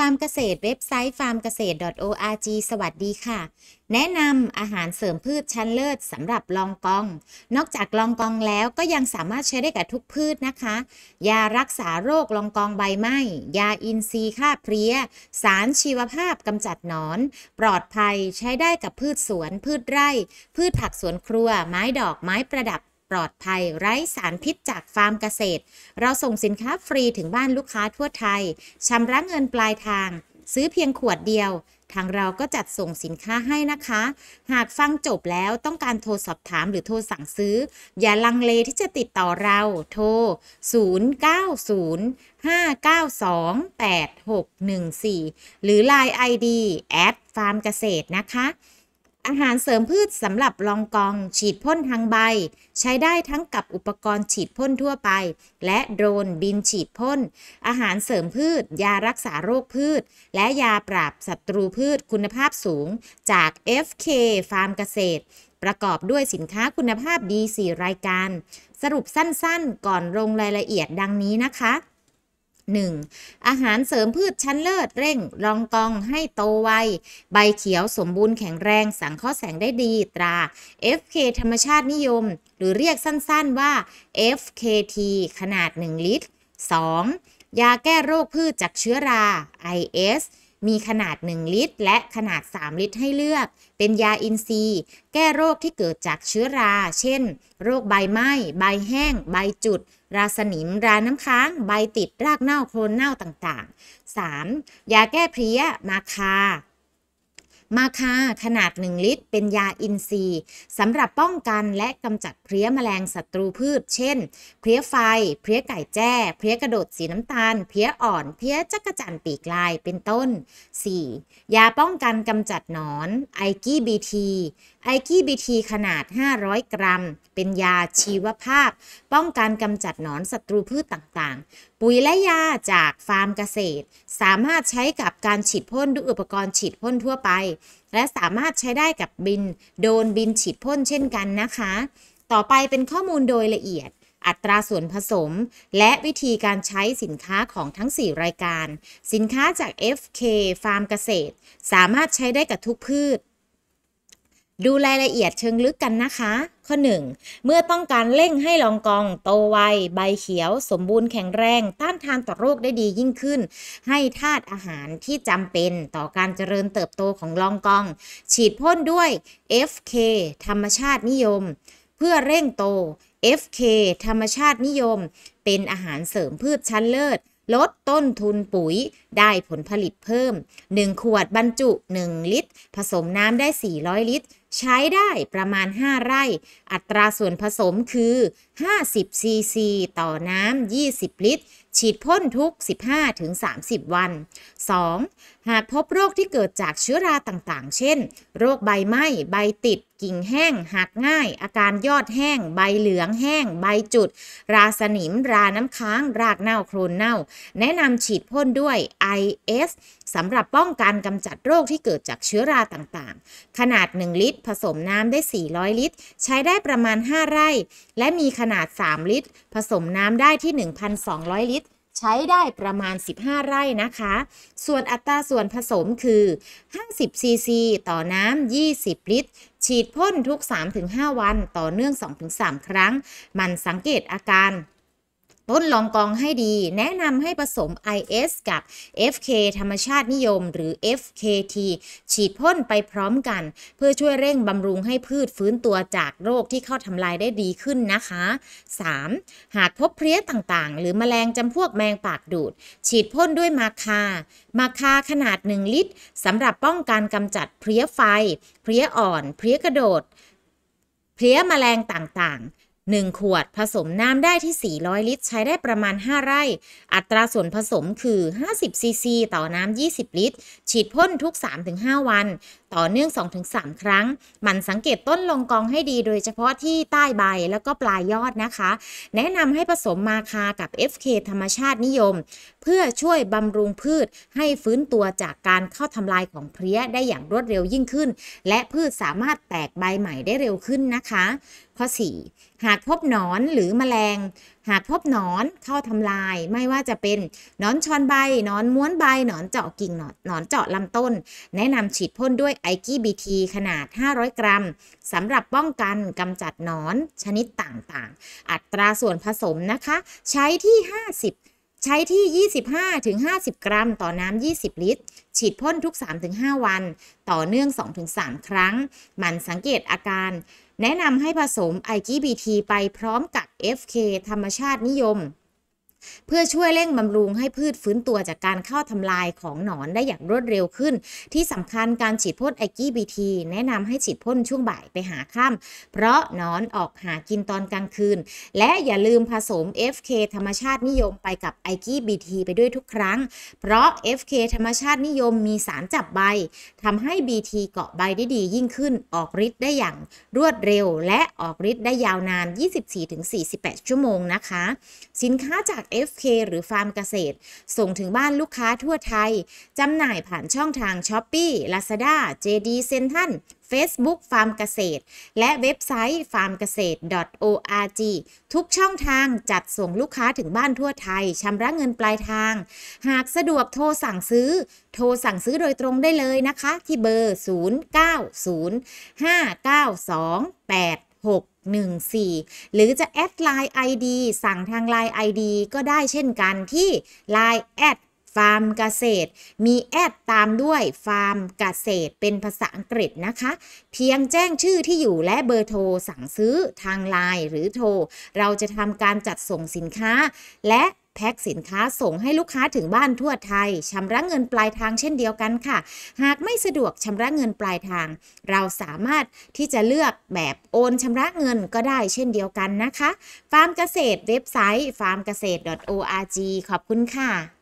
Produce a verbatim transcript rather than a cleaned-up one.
ฟาร์มเกษตรเว็บไซต์ ฟาร์มเกษตร .org สวัสดีค่ะแนะนำอาหารเสริมพืชชั้นเลิศสำหรับลองกองนอกจากลองกองแล้วก็ยังสามารถใช้ได้กับทุกพืชนะคะยารักษาโรคลองกองใบไหม้ยาอินทรีย์ฆ่าเพลี้ยสารชีวภาพกำจัดหนอนปลอดภัยใช้ได้กับพืชสวนพืชไร่พืชผักสวนครัวไม้ดอกไม้ประดับปลอดภัยไร้สารพิษจากฟาร์มเกษตรเราส่งสินค้าฟรีถึงบ้านลูกค้าทั่วไทยชำระเงินปลายทางซื้อเพียงขวดเดียวทางเราก็จัดส่งสินค้าให้นะคะหากฟังจบแล้วต้องการโทรสอบถามหรือโทรสั่งซื้ออย่าลังเลที่จะติดต่อเราโทรศูนย์ เก้า ศูนย์ ห้า เก้า สอง แปด หก หนึ่ง สี่ หรือ ไลน์ ไอ ดี แอท ฟาร์มเกษตรนะคะอาหารเสริมพืชสำหรับลองกองฉีดพ่นทางใบใช้ได้ทั้งกับอุปกรณ์ฉีดพ่นทั่วไปและโดรนบินฉีดพ่นอาหารเสริมพืชยารักษาโรคพืชและยาปราบศัตรูพืชคุณภาพสูงจาก เอฟ เค ฟาร์มเกษตรประกอบด้วยสินค้าคุณภาพดี สี่ รายการสรุปสั้นๆก่อนลงรายละเอียดดังนี้นะคะหนึ่งอาหารเสริมพืชชั้นเลิศเร่งรองกองให้โตไวใบเขียวสมบูรณ์แข็งแรงสังเคราะห์แสงได้ดีตรา เอฟ เค ธรรมชาตินิยมหรือเรียกสั้นๆว่า เอฟ เค ที ขนาดหนึ่งลิตร สอง ยาแก้โรคพืชจากเชื้อรา ไอ เอส มีขนาดหนึ่งลิตรและขนาดสามลิตรให้เลือกเป็นยาอินทรีย์แก้โรคที่เกิดจากเชื้อราเช่นโรคใบไหม้ใบแห้งใบจุดราสนิมราน้ำค้างใบติดรากเน่าโคลนเน่าต่างๆ สาม ยาแก้เพลี้ยมาคามาคาขนาดหนึ่งลิตรเป็นยาอินทรีย์สำหรับป้องกันและกำจัดเพลี้ยแมลงศัตรูพืชเช่นเพลี้ยไฟเพลี้ยไก่แจ้เพลี้ยกระโดดสีน้ำตาลเพลี้ยอ่อนเพลี้ยจักจั่นปีกลายเป็นต้น สี่ ยาป้องกันกำจัดหนอนไอกี้บีทีไอกี้บีทีขนาดห้าร้อยกรัมเป็นยาชีวภาพป้องกันกำจัดหนอนศัตรูพืชต่างๆปุ๋ยและยาจากฟาร์มเกษตรสามารถใช้กับการฉีดพ่นด้วยอุปกรณ์ฉีดพ่นทั่วไปและสามารถใช้ได้กับบินโดนบินฉีดพ่นเช่นกันนะคะต่อไปเป็นข้อมูลโดยละเอียดอัตราส่วนผสมและวิธีการใช้สินค้าของทั้งสี่รายการสินค้าจาก เอฟ เค ฟาร์มเกษตรสามารถใช้ได้กับทุกพืชดูรายละเอียดเชิงลึกกันนะคะข้อหนึ่งเมื่อต้องการเร่งให้ลองกองโตไวใบเขียวสมบูรณ์แข็งแรงต้านทานต่อโรคได้ดียิ่งขึ้นให้ธาตุอาหารที่จำเป็นต่อการเจริญเติบโตของลองกองฉีดพ่นด้วย เอฟ เค ธรรมชาตินิยมเพื่อเร่งโต เอฟ เค ธรรมชาตินิยมเป็นอาหารเสริมพืชชั้นเลิศลดต้นทุนปุ๋ยได้ผลผลิตเพิ่มหนึ่งขวดบรรจุหนึ่งลิตรผสมน้ำได้สี่ร้อยลิตรใช้ได้ประมาณห้าไร่อัตราส่วนผสมคือห้าสิบซีซีต่อน้ำยี่สิบลิตรฉีดพ่นทุก สิบห้าถึงสามสิบ วัน สอง หากพบโรคที่เกิดจากเชื้อราต่างๆเช่นโรคใบไหม้ใบติดกิ่งแห้งหักง่ายอาการยอดแห้งใบเหลืองแห้งใบจุดราสนิมราน้ำค้างรากเน่าโคลนเน่าแนะนำฉีดพ่นด้วย ไอ เอส สำหรับป้องกันกำจัดโรคที่เกิดจากเชื้อราต่างๆขนาดหนึ่งลิตรผสมน้ำได้สี่ร้อยลิตรใช้ได้ประมาณห้าไร่และมีขนาดสามลิตรผสมน้ำได้ที่ หนึ่งพันสองร้อย ลิตรใช้ได้ประมาณสิบห้าไร่นะคะส่วนอัตราส่วนผสมคือห้าสิบซีซีต่อน้ำยี่สิบลิตรฉีดพ่นทุก สามถึงห้า วันต่อเนื่อง สองถึงสาม ครั้งมันสังเกตอาการต้นลองกองให้ดีแนะนำให้ผสม ไอ เอส กับ เอฟ เค ธรรมชาตินิยมหรือ เอฟ เค ที ฉีดพ่นไปพร้อมกันเพื่อช่วยเร่งบำรุงให้พืชฟื้นตัวจากโรคที่เข้าทำลายได้ดีขึ้นนะคะ สาม หากพบเพลี้ยต่างๆหรือแมลงจำพวกแมงปากดูดฉีดพ่นด้วยมาคามาคาขนาดหนึ่งลิตรสำหรับป้องกันกำจัดเพลี้ยไฟเพลี้ยอ่อนเพลี้ยกระโดดเพลี้ยแมลงต่างๆหนึ่งขวดผสมน้ำได้ที่สี่ร้อยลิตรใช้ได้ประมาณห้าไร่อัตราส่วนผสมคือห้าสิบซีซีต่อน้ำยี่สิบลิตรฉีดพ่นทุก สามถึงห้า วันต่อเนื่อง สองถึงสาม ครั้งมันสังเกตต้นลงกองให้ดีโดยเฉพาะที่ใต้ใบแล้วก็ปลายยอดนะคะแนะนำให้ผสมมาคากับ เอฟ เค ธรรมชาตินิยมเพื่อช่วยบำรุงพืชให้ฟื้นตัวจากการเข้าทำลายของเพลี้ยได้อย่างรวดเร็วยิ่งขึ้นและพืชสามารถแตกใบใหม่ได้เร็วขึ้นนะคะข้อ สี่ หากพบหนอนหรือแมลงหากพบหนอนเข้าทำลายไม่ว่าจะเป็นหนอนชอนใบหนอนม้วนใบหนอนเจาะกิ่งหนอนหนอนเจาะลำต้นแนะนำฉีดพ่นด้วยไอกี้บีทีขนาดห้าร้อยกรัมสำหรับป้องกันกำจัดหนอนชนิดต่างๆอัตราส่วนผสมนะคะใช้ที่ห้าสิบใช้ที่ ยี่สิบห้าถึงห้าสิบ กรัมต่อน้ำยี่สิบ ลิตรฉีดพ่นทุก สามถึงห้า วันต่อเนื่อง สองถึงสาม ครั้งหมั่นสังเกตอาการแนะนำให้ผสมไอกี้บีทีไปพร้อมกับ เอฟ เค ธรรมชาตินิยมเพื่อช่วยเร่งบำรุงให้พืชฟื้นตัวจากการเข้าทำลายของหนอนได้อย่างรวดเร็วขึ้นที่สำคัญการฉีดพ่นไอกี้บีทีแนะนำให้ฉีดพ่นช่วงบ่ายไปหาค่ำเพราะหนอนออกหากินตอนกลางคืนและอย่าลืมผสม เอฟ เค ธรรมชาตินิยมไปกับไอกี้บีทีไปด้วยทุกครั้งเพราะ เอฟ เค ธรรมชาตินิยมมีสารจับใบทำให้ บี ที เกาะใบได้ดียิ่งขึ้นออกฤทธิ์ได้อย่างรวดเร็วและออกฤทธิ์ได้ยาวนาน ยี่สิบสี่ถึงสี่สิบแปด ชั่วโมงนะคะสินค้าจาก เอฟ เค หรือฟาร์มเกษตรส่งถึงบ้านลูกค้าทั่วไทยจำหน่ายผ่านช่องทาง Shopee Lazada เจ ดี Central Facebook ฟาร์มเกษตรและเว็บไซต์ ฟาร์มเกษตร ดอท โอ อาร์ จี ทุกช่องทางจัดส่งลูกค้าถึงบ้านทั่วไทยชำระเงินปลายทางหากสะดวกโทรสั่งซื้อโทรสั่งซื้อโดยตรงได้เลยนะคะที่เบอร์ ศูนย์ เก้า ศูนย์ ห้า เก้า สอง แปด หก หนึ่ง สี่ หรือจะแอดไลน์ ไอ ดี สั่งทาง ไลน์ ไอ ดี ก็ได้เช่นกันที่ ไลน์ แอด ฟาร์มเกษตรมีแอดตามด้วยฟาร์มเกษตรเป็นภาษาอังกฤษนะคะเพียงแจ้งชื่อที่อยู่และเบอร์โทรสั่งซื้อทาง ไลน์ หรือโทรเราจะทำการจัดส่งสินค้าและแพ็คสินค้าส่งให้ลูกค้าถึงบ้านทั่วไทยชำระเงินปลายทางเช่นเดียวกันค่ะหากไม่สะดวกชำระเงินปลายทางเราสามารถที่จะเลือกแบบโอนชำระเงินก็ได้เช่นเดียวกันนะคะฟาร์มเกษตรเว็บไซต์ ฟาร์มเกษตร ดอท โอ อาร์ จี ขอบคุณค่ะ